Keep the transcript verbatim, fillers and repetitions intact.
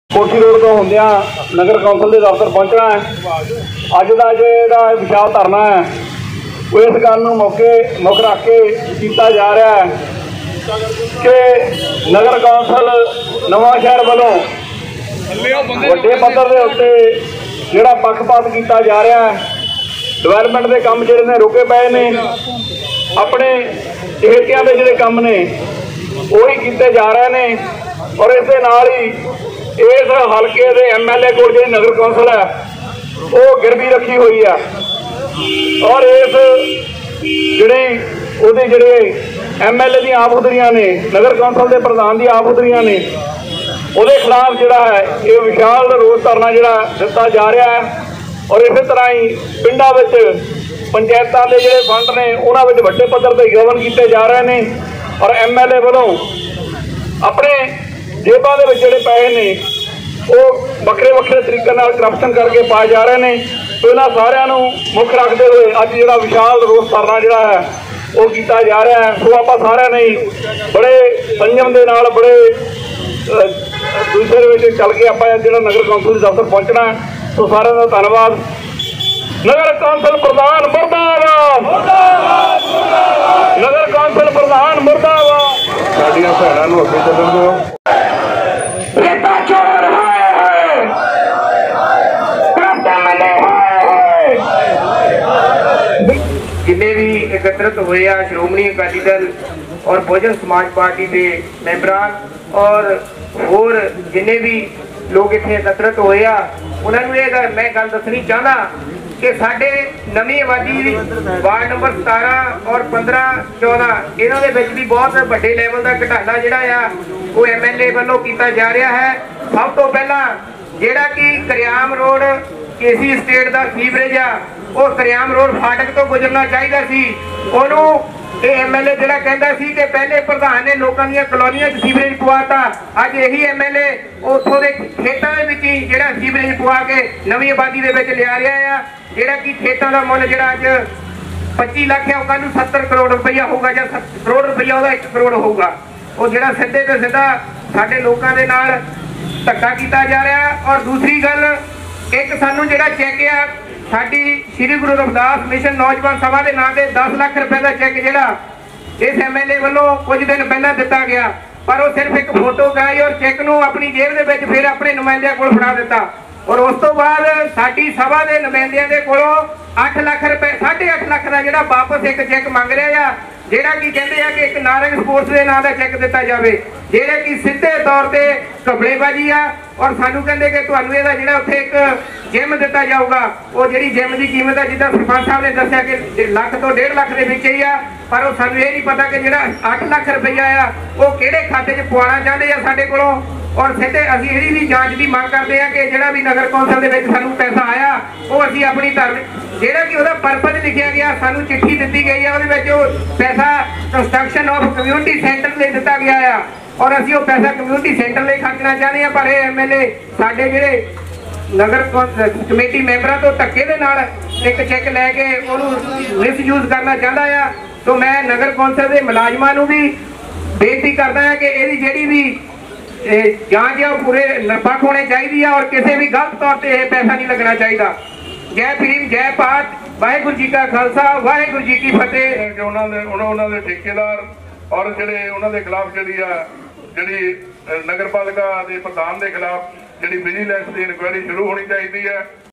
कोठी रोड तो होंदियां नगर कौंसल के दफ्तर पहुंचना है। अज का जो विशाल धरना है वो इस गल नूं मौके मुख रख के किया जा रहा है कि नगर कौंसल नवांशहर वालों वड्डे पद्धर के उत्ते जिहड़ा पक्षपात किया जा रहा है, डिवेलपमेंट के काम जिहड़े ने रुके पे ने, अपने चहेतियां के जिहड़े काम ने वही किए जा रहे हैं। और इस नाल ही इस हल्के के एम एल ए को जी नगर कौंसल है वो गिरवी रखी हुई है और इस जी जोड़े एम एल ए दी आबूदरियां ने, नगर कौंसल के प्रधान दी आबूदरियां ने, वो खिलाफ जोड़ा है ये विशाल रोस धरना जोड़ा दिता जा रहा है। और इस तरह ही पिंडा पंचायतों के जोड़े फंड ने उन्होंने वड्डे पद्धर पर गबन किए जा रहे हैं और एम एल ए वालों अपने जेबां दे विच जिहड़े पैसे ने वो वक्रे वक्रे तरीके नाल करप्शन करके पाए जा रहे हैं। तो इन्हां सारिआं नूं मुख रखते हुए अज जिहड़ा विशाल रोस धरना जिहड़ा है वो किया जा रहा है। सो आपां सारिआं ने बड़े संयम दे नाल बड़े दूसरे विच चल के आपां जिहड़ा नगर कौंसल दफ्तर पहुंचना है। तो सारिआं दा धन्नवाद। नगर कौंसल प्रधान मुर्दाबाद, नगर कौंसल प्रधान मुर्दाबाद। साडियां भैणां नूं अगे चलण दिओ। जिन्हें भी एकत्रित हुए श्रोमणी अकाली दल और बहुजन समाज पार्टी के मैंबरान और होर जिन्हें भी लोग इतने एकत्रित हुए उन्होंने मैं गल दसनी चाहना कि साढ़े नवी आबादी वार्ड नंबर सतारह और पंद्रह चौदह इन्होंने भी बहुत बड़े लैवल का घटाला जोड़ा वो एम एल ए वालों किया जा रहा है। सब तो पहला जोड़ा कि करियाम रोड केसी स्टेट का सीवरेज आ वो करियाम रोड फाटक तो गुजरना चाहिए सी। उन्होंने एम एल ए जोड़ा कहता सी कि पहले प्रधान ने लोगों दी कलोनियां सीवरेज पवाता, अज यही एम एल ए उतों के खेतों के जोड़ा सीवरेज पवा के नवी आबादी के लिया रहा है। जोड़ा कि खेतों का मुल जो अज पच्ची लाख है कल सत्तर करोड़ रुपया होगा या करोड़ रुपया वह एक करोड़ होगा। वो जो सीधे तो सीधा साढ़े लोगों के नाल धक्का किया जा रहा है। और दूसरी गल एक सानू जो चैक आ साडी श्री गुरु रविदास मिशन नौजवान सभा के नाम से दस लाख रुपए का चैक जोड़ा इस एम एल ए वालों कुछ दिन पहला दिता गया, पर वो सिर्फ एक फोटो कराई और चैक नूं अपनी जेब के फिर अपने नुमाइंदियां को फड़ा दिता। और उस तो बाद साडी सभा के नुमाइंदियां दे कोलों अठ लाख रुपए साढ़े अठ लाख का जोड़ा वापस एक चैक मंग रहा है, जेड़ा कि कहते हैं कि एक नारंग स्पोर्ट्स के नाम का चैक दिता जाए जेड़ा कि सीधे तौर पर घपलेबाजी आ। और सानू कहते कि तुहानू इहदा जिहड़ा उत्थे एक जिम दिता जाऊगा, वो जिहड़ी जिम की कीमत है जिद्दां सरपंच साहब ने दस्सिया कि लख तो डेढ़ लख के विच ही आ, पर वो सानू ये नहीं पता कि जिहड़ा अठ लाख रुपया आ वो किहड़े खाते च पवाना चाहते हैं साडे कोलों। और सीधे असीं इहदी भी जांच की मांग करते हैं कि जिहड़ा भी नगर कौंसल दे विच सानू पैसा आया वो असीं अपनी धर्म जेड़ा कि उसका परपज लिखा गया सानू चिट्ठी दी गई है वो पैसा कंस्ट्रक्शन ऑफ कम्यूनिटी सेंटर ले दिता गया है और असीं वो पैसा कम्यूनिटी सेंटर ले खर्चना चाहते हैं। पर एम एल ए साडे जिहड़े नगर कमेटी मैंबरां तो धक्के दे नाल एक चैक लैके उहनूं मिसयूज करना चाहता है। तो मैं नगर कौंसल के मुलाजमां नूं भी बेनती करदा है कि इहदी जिहड़ी भी जांच है पूरे निरपक्ष होने चाहिए और किसी भी गलत तौर पर यह पैसा नहीं लगना चाहिए। जय भीम जय पाठ, वाहिगुरू जी का खालसा वाहिगुरू जी की फतेह। उन्होंने ठेकेदार और ਜਿਹੜੇ ਉਹਨਾਂ ਦੇ ਖਿਲਾਫ ਜਿਹੜੀ ਆ ਜਿਹੜੀ ਨਗਰਪਾਲਿਕਾ ਦੇ ਪ੍ਰਧਾਨ ਦੇ ਖਿਲਾਫ ਜਿਹੜੀ ਵਿਜੀਲੈਂਸ ਦੀ ਇਨਕੁਆਇਰੀ ਸ਼ੁਰੂ ਹੋਣੀ ਚਾਹੀਦੀ ਹੈ।